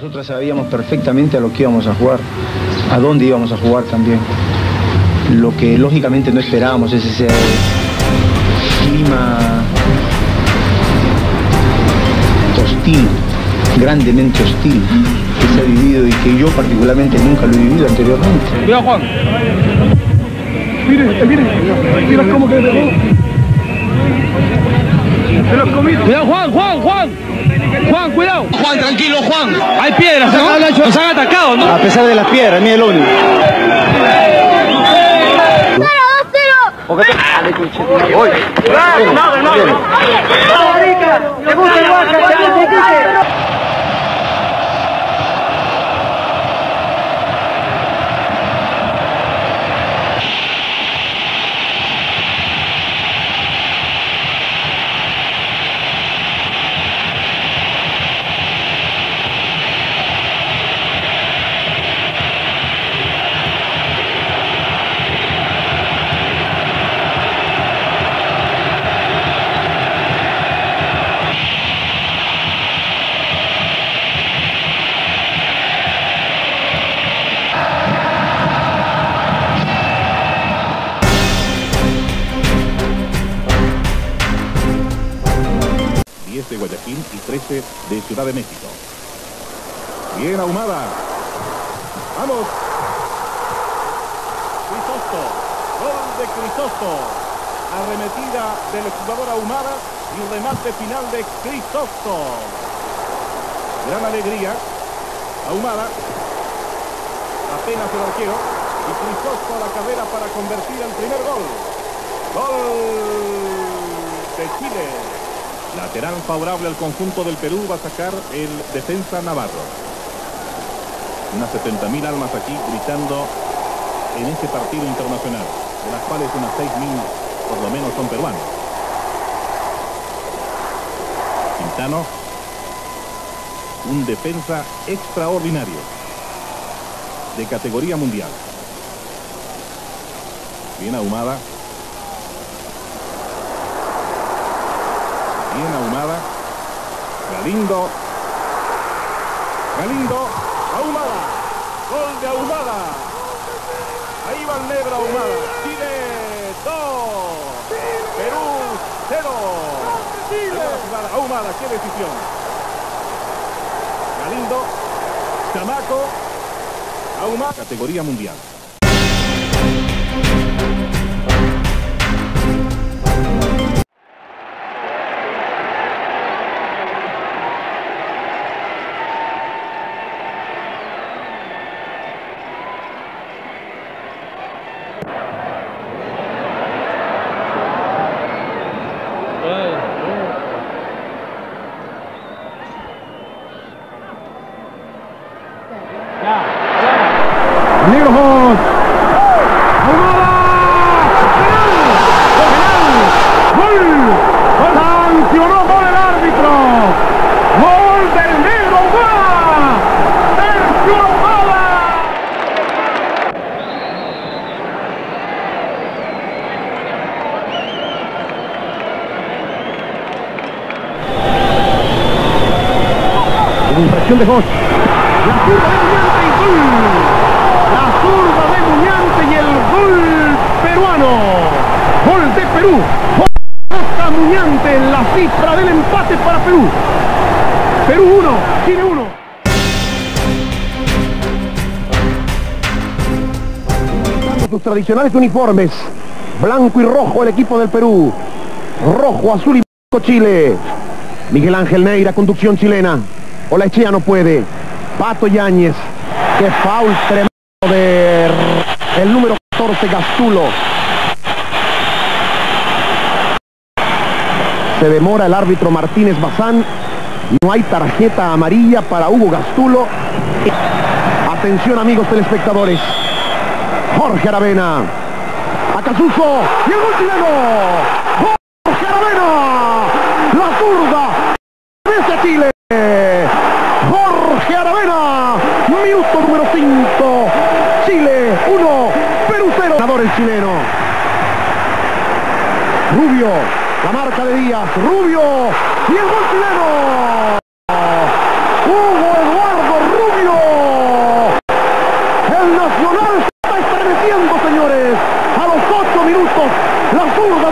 Nosotros sabíamos perfectamente a lo que íbamos a jugar, a dónde íbamos a jugar también. Lo que lógicamente no esperábamos es ese clima hostil, grandemente hostil, que se ha vivido y que yo particularmente nunca lo he vivido anteriormente. Cuidado, Juan. Mira cómo que dejó. Se los comiste. Cuidado, Juan, cuidado. Juan, tranquilo, Juan. Hay piedras, ¿no? Nos han atacado, ¿no? A pesar de las piedras, mira el único. De Guayaquil y 13 de Ciudad de México. Bien Ahumada. Vamos. Crisosto. Gol de Crisosto. Arremetida del jugador Ahumada y un remate final de Crisosto. Gran alegría. Ahumada. Apenas el arquero. Y Crisosto a la carrera para convertir el primer gol. Gol de Chile. Lateral favorable al conjunto del Perú va a sacar el defensa Navarro. Unas 70.000 almas aquí gritando en este partido internacional, de las cuales unas 6.000 por lo menos son peruanos. Quintano, un defensa extraordinario, de categoría mundial. Bien Ahumada. Bien Ahumada. Galindo. Ahumada. Gol de Ahumada. Ahí va el negro Ahumada. Chile 2. Perú 0. Ahumada, qué decisión. Galindo. Chamaco. Ahumada. Categoría mundial. Negro Hot. ¡Ahumada! ¡Penal! ¡Gol! ¡Sancionó por el árbitro! ¡Gol del negro Ahumada! ¡Sergio Ahumada! Infracción de Hot. La zurda de Muñante y el gol peruano. Gol de Perú. Hasta Muñante en la cifra del empate para Perú. Perú 1, Chile 1. Sus tradicionales uniformes. Blanco y rojo el equipo del Perú. Rojo, azul y blanco Chile. Miguel Ángel Neira, conducción chilena. Olaechea no puede. Pato Yáñez. Qué foul tremendo de el número 14 Gastulo. Se demora el árbitro Martínez Bazán. No hay tarjeta amarilla para Hugo Gastulo. Atención amigos telespectadores. Jorge Aravena. Acasuso. Y el gol chileno. Jorge Aravena. La zurda. Vence a Chile. Jorge Aravena. Minuto número 5. Chile 1. Perú 0. Ganador el chileno. Rubio. La marca de Díaz. Rubio. Y el gol chileno. Hugo Eduardo Rubio.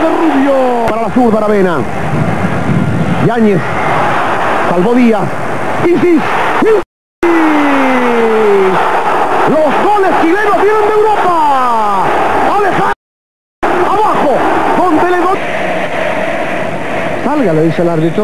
de Rubio. Para la zurda Aravena. Yáñez. Salvó Díaz. Isis. Los goles chilenos vienen de Europa. Alejandro. Abajo. Con Telegol. Salga, le dice el árbitro.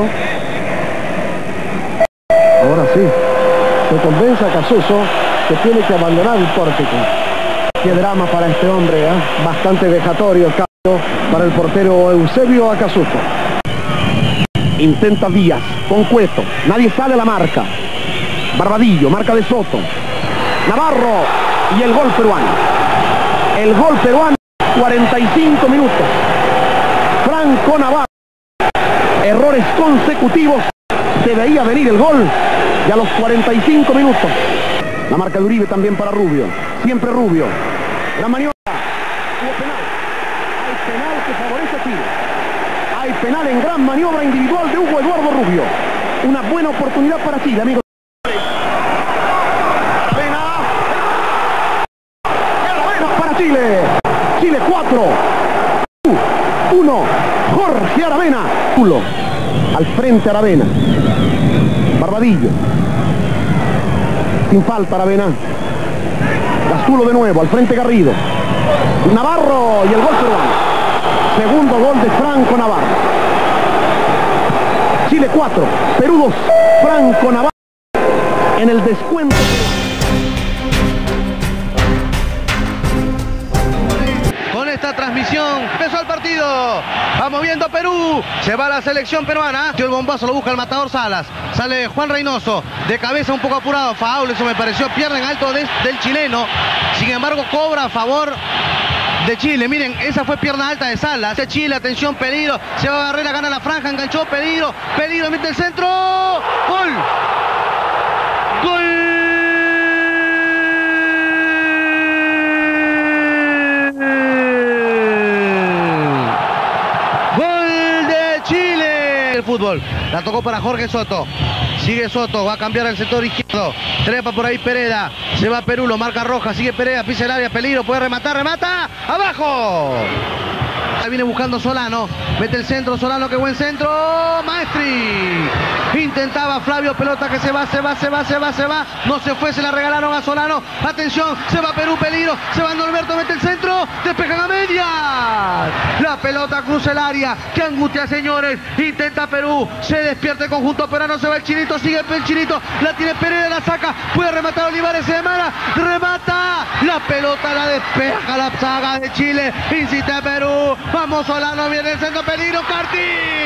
Ahora sí. Se convence a Casuso que tiene que abandonar el pórtico. Qué drama para este hombre, ¿eh? Bastante vejatorio el cambio para el portero Eusebio Acasuso. Intenta Díaz con Cueto. Nadie sale a la marca. Barbadillo, marca de Soto. Navarro y el gol peruano. El gol peruano, 45 minutos. Franco Navarro. Errores consecutivos. Se veía venir el gol y a los 45 minutos. La marca de Uribe también para Rubio. Siempre Rubio. La maniobra. Hubo penal. Hay penal que favorece a Chile. Hay penal en gran maniobra individual de Hugo Eduardo Rubio. Una buena oportunidad para Chile, amigos. Aravena para Chile. Chile 4. 1. Jorge Aravena. Al frente Aravena. Barbadillo. Sin falta Aravena. Gastulo de nuevo, al frente Garrido. Navarro y el gol peruano. Segundo gol de Franco Navarro. Chile 4, Perú 2. Franco Navarro en el descuento. Con esta transmisión empezó el partido. Vamos viendo Perú. Se va la selección peruana. El bombazo lo busca el matador Salas. Sale Juan Reynoso. De cabeza un poco apurado. Faul, eso me pareció. Pierde en alto del chileno. Sin embargo, cobra a favor de Chile. Miren, esa fue pierna alta de Salas. De Chile, atención, peligro. Se va a Barrera, gana la franja, enganchó, peligro. Peligro, mete el centro. ¡Gol! ¡Gol! Fútbol, la tocó para Jorge Soto, sigue Soto, va a cambiar el sector izquierdo, trepa por ahí Pereda, se va Perú, lo marca Roja, sigue Pereda, pisa el área, peligro, puede rematar, remata, abajo. Ahí viene buscando Solano, mete el centro, Solano, qué buen centro, Maestri. Intentaba Flavio, pelota que se va, no se fue, se la regalaron a Solano, atención, se va Perú, peligro, se va Norberto, mete el centro, despejan a medias, la pelota cruza el área, que angustia señores, intenta Perú, se despierta el conjunto peruano, se va el Chinito, sigue el Chinito, la tiene Pereira, la saca, puede rematar Olivares, se demara, remata, la pelota la despeja la saga de Chile, insiste a Perú, vamos Solano, viene el centro, peligro, Carti.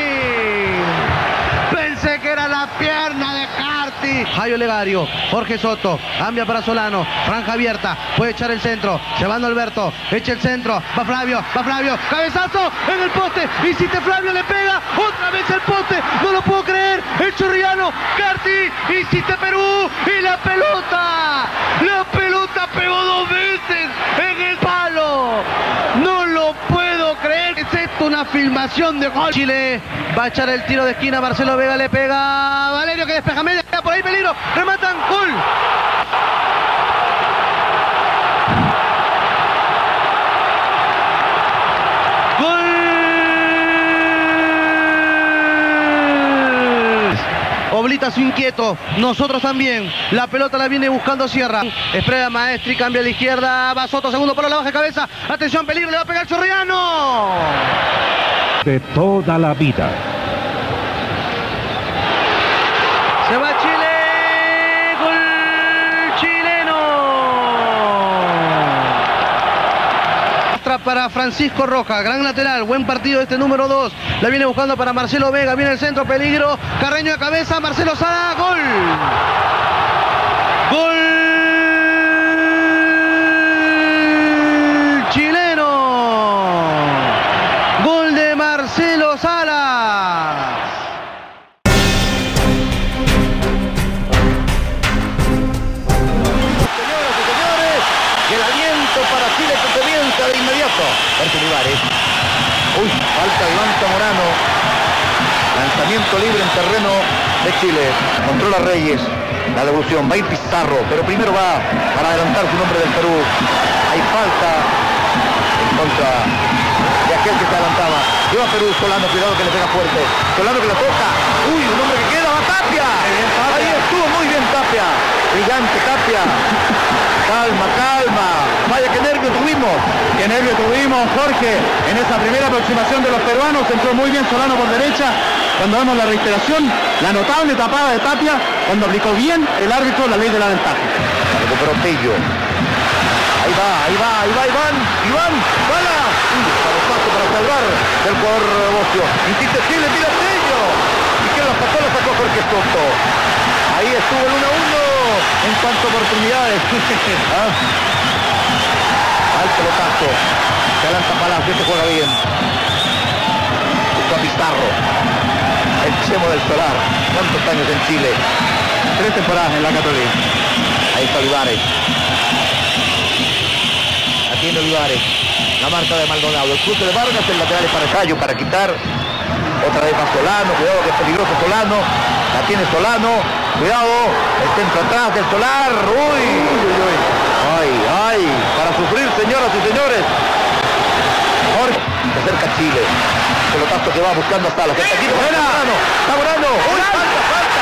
Pensé que era la pierna de Carti. Jairo Legario, Jorge Soto, cambia para Solano, franja abierta, puede echar el centro, se va Alberto, echa el centro, va Flavio, cabezazo en el poste, insiste Flavio, le pega, otra vez el poste, no lo puedo creer, el chorriano, Carti, insiste Perú, y la pelota pegó 2 veces en el palo, no lo puedo creer, es esto una filmación de gol. Chile va a echar el tiro de esquina, Marcelo Vega le pega, Valerio que despeja media, por ahí peligro, rematan, gol. Oblitas inquieto, nosotros también. La pelota la viene buscando Sierra. Espera Maestri, cambia a la izquierda. Va Soto, segundo palo, la baja de cabeza. Atención, peligro, le va a pegar Chorriano. De toda la vida. Se va Chile. Gol chileno. Para Francisco Roja, gran lateral, buen partido este número 2, la viene buscando para Marcelo Vega, viene el centro, peligro, Carreño de cabeza, Marcelo Sala, gol. Gol chileno. Gol de Marcelo Salas. Señoras y señores, el aliento para Chile que comienza de inmediato. Olivares. Uy, falta de Iván Zamorano. Lanzamiento libre en terreno de Chile. Controla Reyes. La devolución. Va a ir Pizarro. Pero primero va para adelantar su nombre del Perú. Hay falta en contra de aquel que se adelantaba. Lleva Perú, Solano, cuidado que le pega fuerte. Solano que la toca. Uy, un hombre que queda, va Tapia. Ahí estuvo muy bien Tapia. Brillante Tapia. Calma, calma. Vaya que nervio tuvimos. Qué nervio tuvimos, Jorge. En esa primera aproximación de los peruanos entró muy bien Solano por derecha. Cuando vemos la reiteración, la notable tapada de Tapia, cuando aplicó bien el árbitro la ley de la ventaja. Recuperó Tello. Ahí va Iván, bala. Cabezazo para salvar del jugador Bocio. Insiste Chile, tira Tello. Y que la sacó Jorge Soto. Ahí estuvo el 1-1 en cuanto a oportunidades. Al pelotazo. Se adelanta Palacio, se juega bien. Buscó a Pizarro. El Chemo del Solar. ¿Cuántos años en Chile? 3 temporadas en la Católica. Ahí está Olivares. Aquí en Olivares. La marca de Maldonado. El cruce de Vargas, el lateral es para Cayo, para quitar. Otra vez más Solano. Cuidado que es peligroso Solano. La tiene Solano. Cuidado. El centro atrás del Solar. Uy. Ay. Para sufrir, señoras y señores. Jorge. Se acerca Chile. Pelotazo que va buscando a Salas. Está aquí. Está Morano. Uy, falta.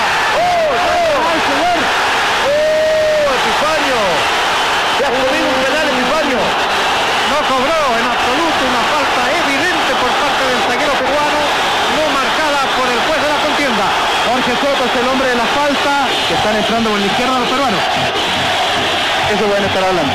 Epifanio. Se ha comido un penal Epifanio. No cobró en absoluto una falta evidente por parte del zaguero peruano, no marcada por el juez de la contienda. Jorge Soto es el hombre de la falta, que están entrando por la izquierda los peruanos. Eso van a estar hablando.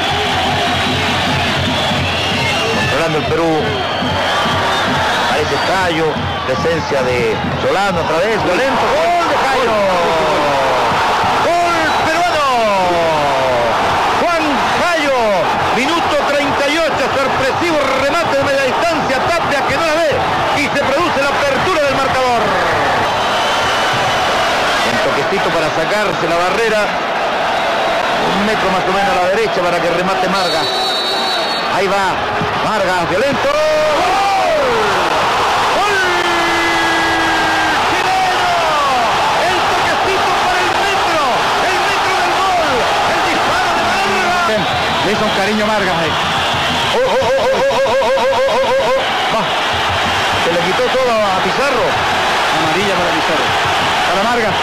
Controlando el Perú. Parece Cayo. Presencia de Solano otra vez. Violento. ¡Gol de Cayo! ¡Gol peruano! Juan Cayo. Minuto 38. Sorpresivo remate de media distancia. Tapia que no la ve. Y se produce la apertura del marcador. Un toquecito para sacarse la barrera. 1 metro más o menos a la derecha para que remate Margas. Ahí va Margas, violento. ¡Gol! ¡Gol! ¡Chileno! El toquecito para el metro del gol. El disparo de Margas. Le hizo un cariño Margas ahí. Va. Se le quitó todo a Pizarro. Amarilla para Pizarro. Para Margas.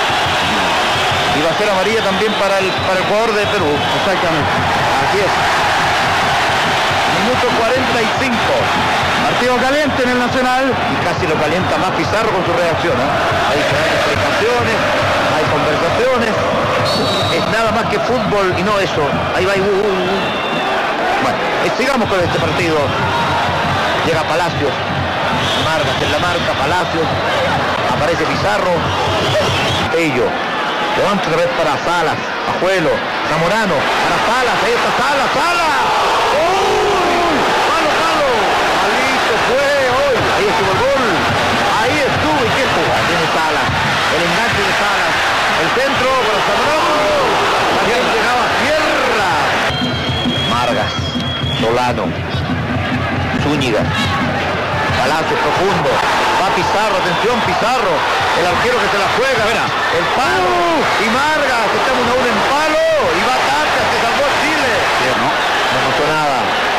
Y va a ser amarilla también para el jugador de Perú. Exactamente. Así es. Minuto 45. Partido caliente en el Nacional. Y casi lo calienta más Pizarro con su reacción. Hay explicaciones, hay conversaciones. Es nada más que fútbol y no eso. Ahí va y Bueno, sigamos con este partido. Llega Palacios. Margas en la marca, Palacios. Aparece Pizarro. Tello. Levanta otra vez para Salas. Pajuelo. Zamorano. Para Salas. Ahí está Salas. ¡Uy! ¡Palo! Malito fue hoy. Ahí estuvo el gol. Ahí estuvo. ¿Y qué jugada tiene Salas? El enganche de Salas. El centro para Zamorano. También llegaba a tierra. Margas. Solano. Zúñiga. Palacio profundo. Va Pizarro, atención Pizarro. El arquero que se la juega, verá. El palo. Y Margas, estamos 1-1 en palo. Y va Tapia, se salvó Chile. No pasó nada.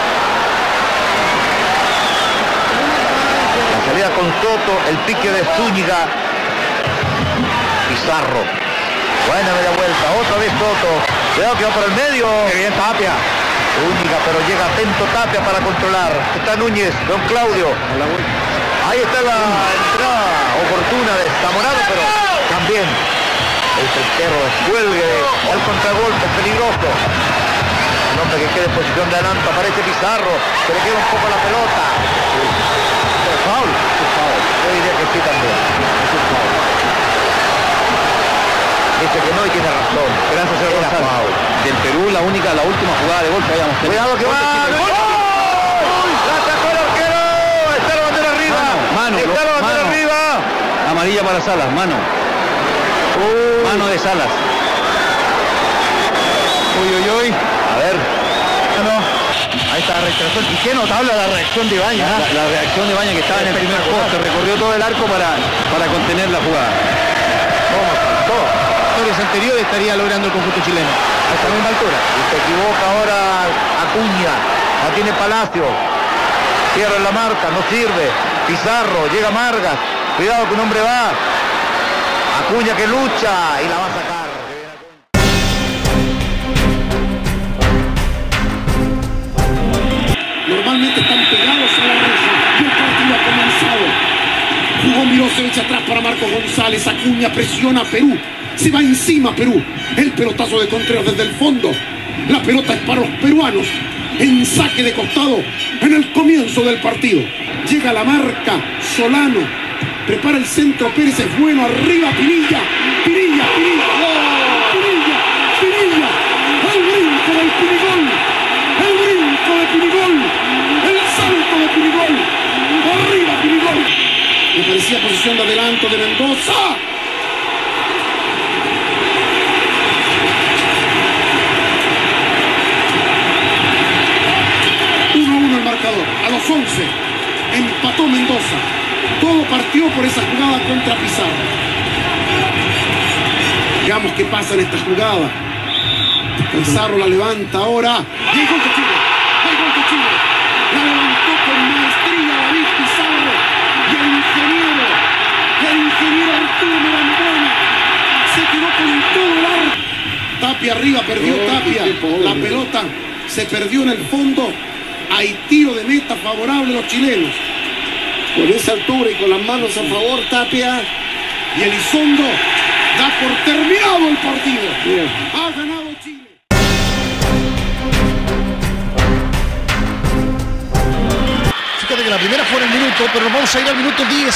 La salida con Soto, el pique de Zúñiga. Pizarro. Buena media vuelta, otra vez Soto. Cuidado que va por el medio. Qué bien Tapia. Zúñiga, pero llega atento Tapia para controlar. Está Núñez, don Claudio. Ahí está la entrada oportuna de Zamorano, pero también el certero descuelgue, el contragolpe peligroso. El hombre que queda en posición de adelante, aparece Pizarro, se le queda un poco la pelota. ¿Es foul? Yo diría que sí también. Es un foul. Dice que no y tiene razón. Gracias, señor González. Del Perú, la última jugada de gol que habíamos tenido. Cuidado que va. ¡Gol! ¡La sacó el arquero! Está la bandera arriba. Está la bandera arriba. Amarilla para Salas, mano. Mano de Salas. Uy. A ver. Ahí está la reacción. Y qué notable la reacción de Ibañez. La reacción de Ibañez que estaba en el primer poste. Recorrió todo el arco para contener la jugada. Historias anteriores estaría logrando el conjunto chileno. A esta misma altura. Y se equivoca ahora Acuña. La tiene Palacio. Cierra la marca, no sirve. Pizarro, llega Margas. Cuidado que un hombre va. Acuña que lucha y la va a sacar. Normalmente están pegados a la reja y el partido ha comenzado. Jugó Mirosevic atrás para Marcos González. Acuña presiona a Perú. Se va encima Perú. El pelotazo de Contreras desde el fondo. La pelota es para los peruanos. En saque de costado en el comienzo del partido. Llega la marca Solano. Prepara el centro. Pérez es bueno. Arriba Pinilla. Pinilla. Pinilla. Pinilla. El brinco del Pinigol. El brinco de Pinigol. El salto de Pinigol. Arriba Pinigol. Me parecía posición de adelanto de Mendoza. A los 11 empató Mendoza. Todo partió por esa jugada contra Pizarro. Veamos qué pasa en esta jugada. Pizarro la levanta ahora. Y el gol de Chile. El gol de Chile. La levantó con maestría David Pizarro. Y el ingeniero Arturo Mirandona se quedó con todo el arco. Tapia arriba, perdió Tapia. La pelota se perdió en el fondo. Hay tiro de meta favorable a los chilenos. Con esa altura y con las manos a favor, Tapia. Y Elizondo da por terminado el partido. Bien. Ha ganado Chile. Fíjate que la primera fue en el minuto, pero nos vamos a ir al minuto 10.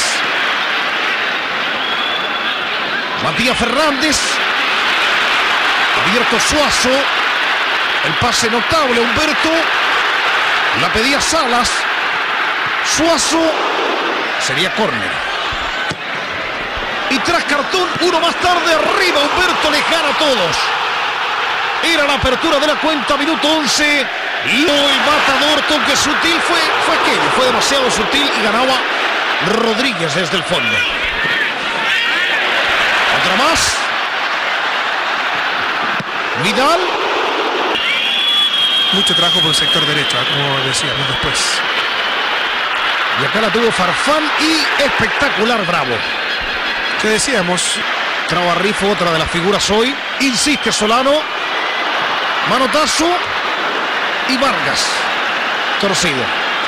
Matías Fernández. Abierto Suazo. El pase notable, Humberto. La pedía Salas. Suazo. Sería córner. Y tras cartón, uno más tarde, arriba Humberto le gana a todos. Era la apertura de la cuenta, minuto 11. Y el matador, toque sutil, fue aquello. Fue demasiado sutil y ganaba Rodríguez desde el fondo. Otra más. Vidal. Mucho trabajo por el sector derecho, como decíamos después. Y acá la tuvo Farfán y espectacular Bravo. Que decíamos. Traba Rifo, otra de las figuras hoy. Insiste Solano. Manotazo. Y Vargas. Torcido.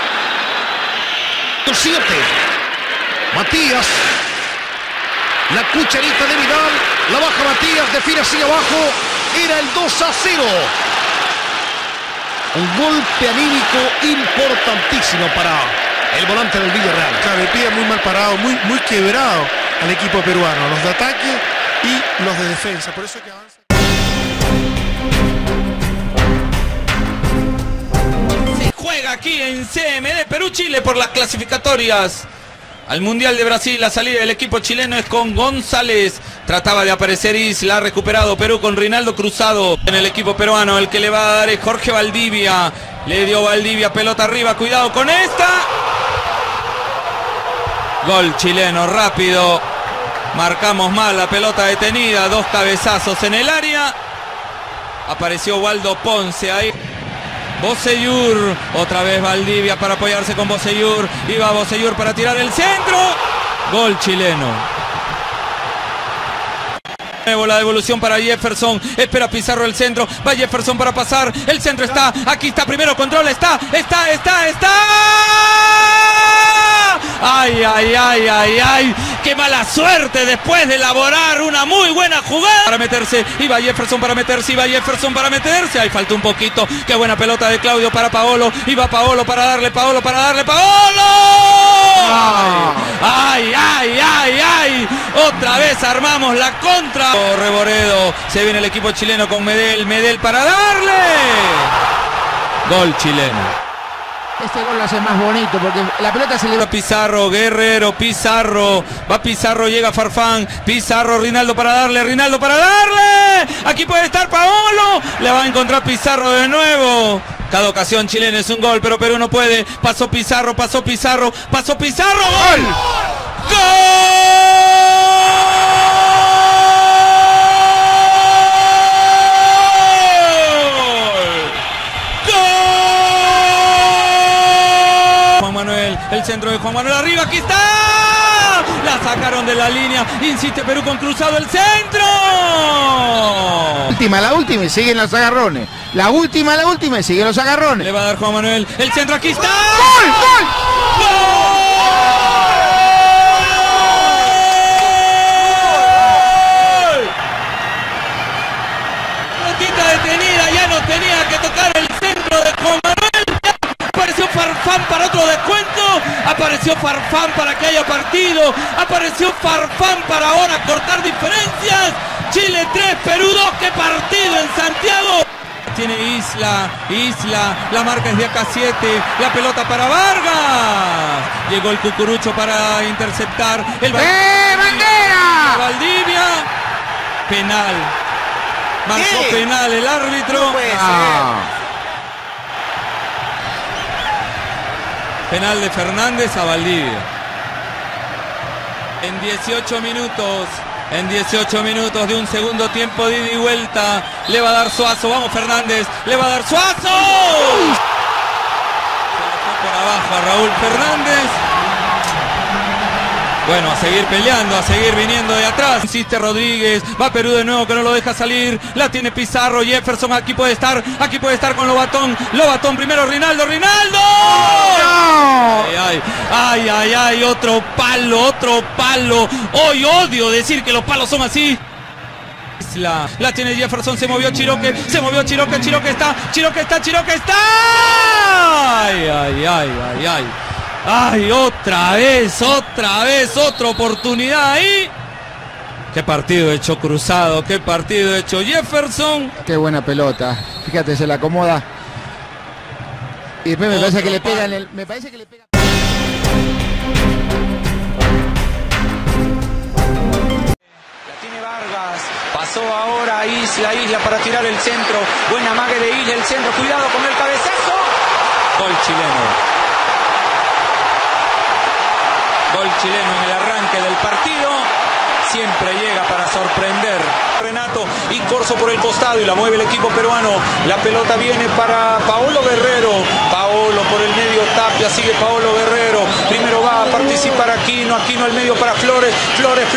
7. Matías. La cucharita de Vidal. La baja Matías. Define así abajo. Era el 2-0. Un golpe anímico importantísimo para el volante del Villarreal. Claro, le pide muy mal parado, muy quebrado al equipo peruano. Los de ataque y los de defensa. Por eso que avanza. Se juega aquí en CMD Perú-Chile por las clasificatorias al Mundial de Brasil. La salida del equipo chileno es con González. Trataba de aparecer Isla, ha recuperado Perú con Rinaldo Cruzado. En el equipo peruano el que le va a dar es Jorge Valdivia. Le dio Valdivia, pelota arriba, cuidado con esta. Gol chileno, rápido. Marcamos mal, la pelota detenida, 2 cabezazos en el área. Apareció Waldo Ponce ahí. Bocellur, otra vez Valdivia para apoyarse con Bocellur. Iba Bocellur para tirar el centro. Gol chileno. La devolución para Jefferson. Espera Pizarro el centro. Va Jefferson para pasar. El centro está. Aquí está. Primero control. Está. Ay. Qué mala suerte después de elaborar una muy buena jugada. Para meterse. Iba Jefferson para meterse. Ahí faltó un poquito. Qué buena pelota de Claudio para Paolo. Iba Paolo para darle. ¡Paolo! ¡Ay! Otra vez armamos la contra. Reboredo. Se viene el equipo chileno con Medel para darle. Gol chileno. Este gol lo hace más bonito porque la pelota se le va. Pizarro, Guerrero, Pizarro. Va Pizarro, llega Farfán. Pizarro, Rinaldo para darle. Aquí puede estar Paolo. Le va a encontrar Pizarro de nuevo. Cada ocasión chilena es un gol, pero Perú no puede. Pasó Pizarro. ¡Gol! El centro de Juan Manuel arriba, aquí está. La sacaron de la línea. Insiste Perú con cruzado el centro. La última y siguen los agarrones. La última y siguen los agarrones. Le va a dar Juan Manuel. El centro, aquí está. ¡Gol! ¡Gol! Pelotita detenida, ya no tenía que tocar el centro de Juan Manuel. Apareció Farfán para otro descuento. Apareció Farfán para que haya partido. Apareció Farfán para ahora cortar diferencias. Chile 3, Perú 2. ¡Qué partido en Santiago! Tiene Isla, la marca es de acá 7, la pelota para Vargas. Llegó el Cucurucho para interceptar. El ¡Bandera! Valdivia. Penal. Marcó penal el árbitro. No puede ser. Penal de Fernández a Valdivia. En 18 minutos de un segundo tiempo de ida y vuelta, le va a dar Suazo, vamos Fernández, le va a dar Suazo. Se le fue por abajo a Raúl Fernández. Bueno, a seguir peleando, a seguir viniendo de atrás. Insiste Rodríguez, va Perú de nuevo que no lo deja salir. La tiene Pizarro, Jefferson, aquí puede estar con Lobatón. Lobatón primero, Rinaldo. ¡No! Ay, otro palo. Hoy odio decir que los palos son así. La tiene Jefferson, se movió Chiroque, Chiroque está. Ay, otra vez, otra oportunidad ahí. Qué partido hecho Cruzado, qué partido hecho Jefferson. Qué buena pelota. Fíjate, se la acomoda. Y después me parece que le pega en el... Me parece que le pega... Pasó ahora Isla para tirar el centro. Buena mague de Isla, el centro. Cuidado con el cabezazo. Gol chileno en el arranque del partido. Siempre llega para sorprender. Renato y Corso por el costado y la mueve el equipo peruano. La pelota viene para Paolo Guerrero. Paolo por el medio, Tapia, sigue Paolo Guerrero. Primero va a participar Aquino al medio para Flores. Flores.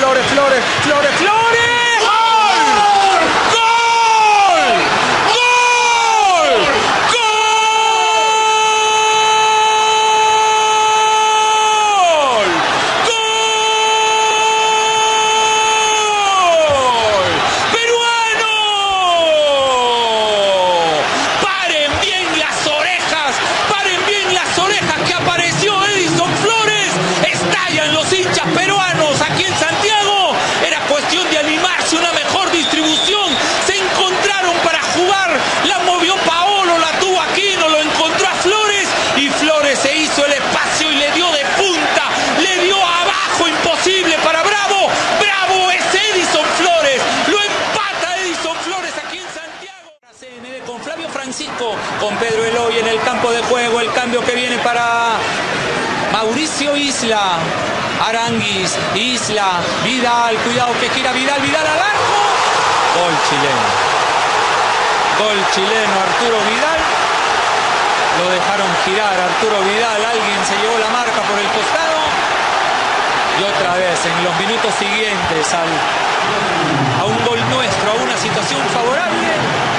Con Pedro Eloy en el campo de juego, el cambio que viene para Mauricio Isla, Aranguis, Isla, Vidal, cuidado que gira Vidal al arco. Gol chileno, Arturo Vidal. Lo dejaron girar, Arturo Vidal, alguien se llevó la marca por el costado. Y otra vez en los minutos siguientes a un gol nuestro, a una situación favorable.